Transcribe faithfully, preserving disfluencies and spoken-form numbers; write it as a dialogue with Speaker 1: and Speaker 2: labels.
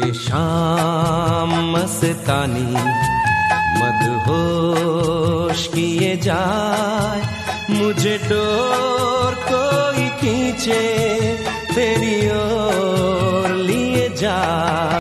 Speaker 1: ये शाम मस्तानी मदहोश किए जाए, मुझे डोर कोई खींचे